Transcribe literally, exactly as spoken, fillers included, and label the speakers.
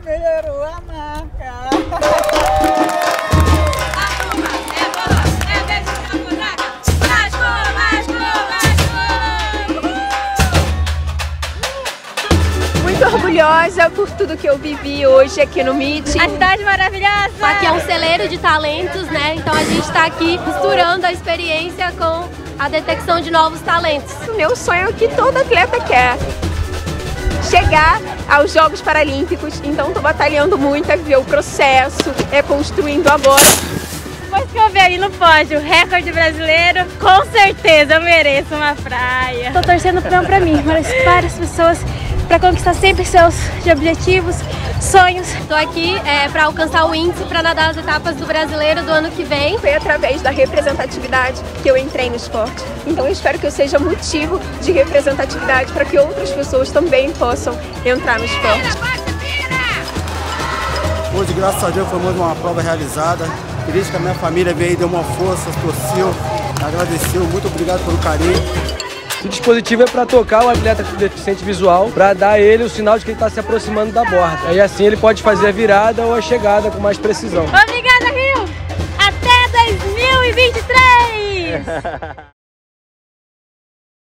Speaker 1: melhorou a marca.
Speaker 2: Muito orgulhosa por tudo que eu vivi hoje aqui no meeting.
Speaker 3: A cidade maravilhosa!
Speaker 4: Aqui é um celeiro de talentos, né? Então a gente está aqui misturando a experiência com a detecção de novos talentos.
Speaker 2: O meu sonho é o que todo atleta quer. Chegar aos Jogos Paralímpicos, então estou batalhando muito, é ver o processo, é construindo agora.
Speaker 3: Depois que eu vi ali no pódio, recorde brasileiro, com certeza eu mereço uma praia.
Speaker 5: Estou torcendo não para mim, mas para as pessoas, para conquistar sempre seus objetivos, sonhos.
Speaker 4: Estou aqui é, para alcançar o índice para nadar as etapas do brasileiro do ano que vem.
Speaker 2: Foi através da representatividade que eu entrei no esporte. Então eu espero que eu seja motivo de representatividade para que outras pessoas também possam entrar no esporte.
Speaker 6: Hoje, graças a Deus, foi mais uma prova realizada. Feliz que a minha família veio e deu uma força, torceu, agradeceu. Muito obrigado pelo carinho.
Speaker 7: O dispositivo é para tocar o atleta com deficiente visual, para dar a ele o sinal de que ele está se aproximando da borda. E assim ele pode fazer a virada ou a chegada com mais precisão.
Speaker 3: Obrigada, Rio! Até dois mil e vinte e três!